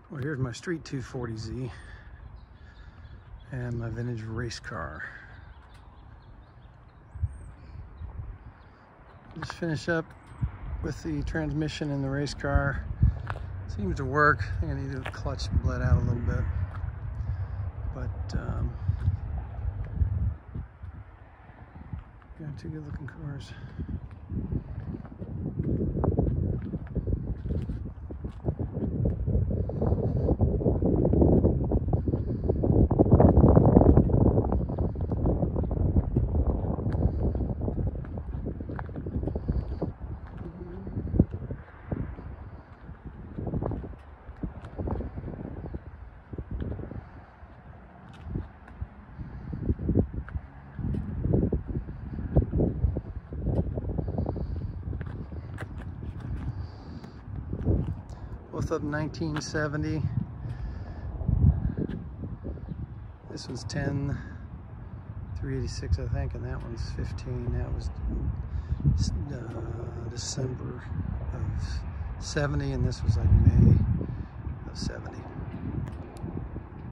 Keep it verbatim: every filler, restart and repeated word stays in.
Well, here's my Street two forty Z and my vintage race car. Just finish up with the transmission in the race car. Seems to work. I think I need the clutch bled out a little bit, but um, got two good looking cars. Both of them nineteen seventy. This one's ten three eighty-six, I think, and that one's fifteen. That was uh, December of seventy, and this was like May of seventy.